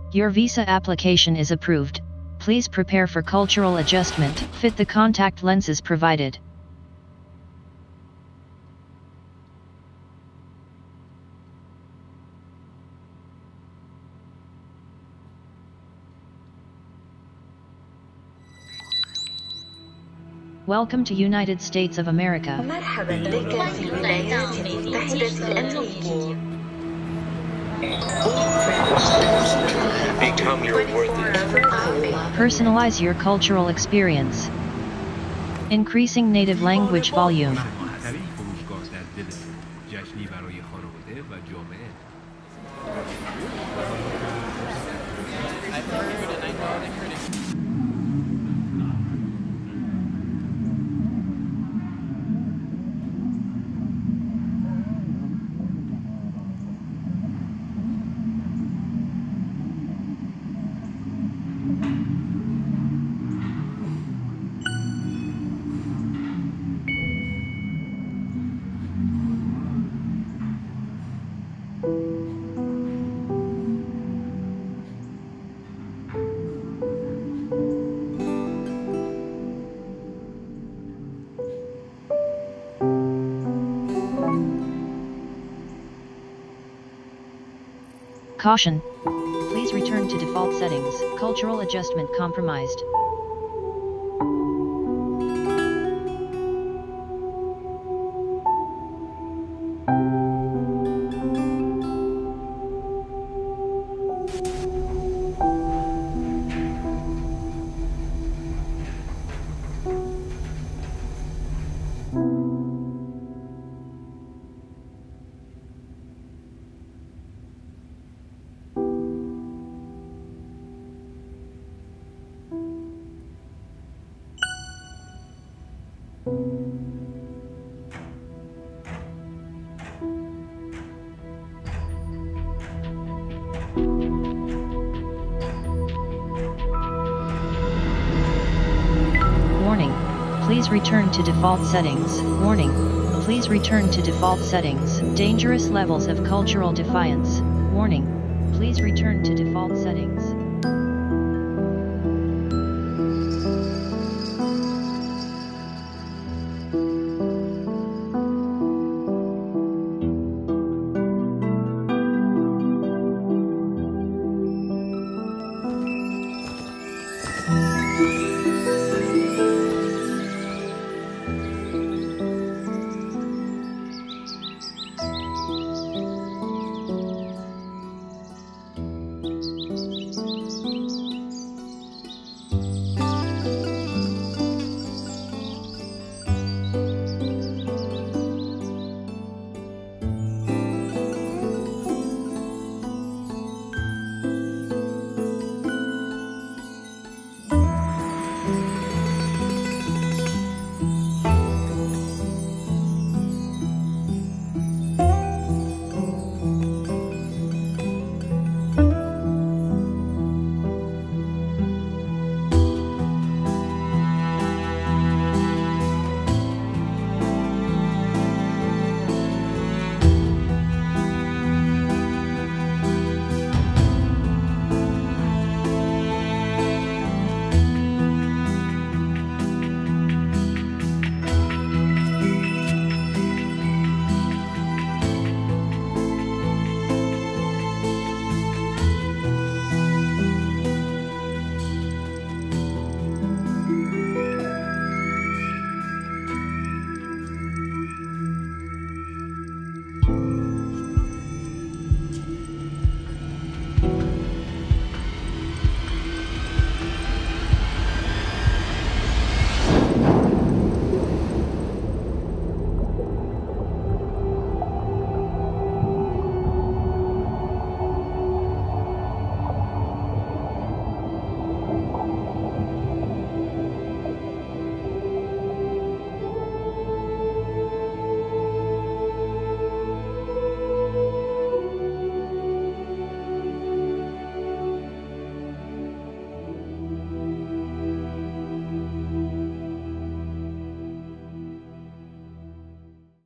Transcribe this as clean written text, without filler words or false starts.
Your visa application is approved. Please prepare for cultural adjustment. Fit the contact lenses provided. Welcome to United States of America. مرحبا بك في الولايات المتحدة الأمريكية. Become your worthy. Personalize your cultural experience. Increasing native language volume. Caution. Please return to default settings. Cultural adjustment compromised. Warning. Please return to default settings. Warning. Please return to default settings. Dangerous levels of cultural defiance. Warning. Please return to default settings.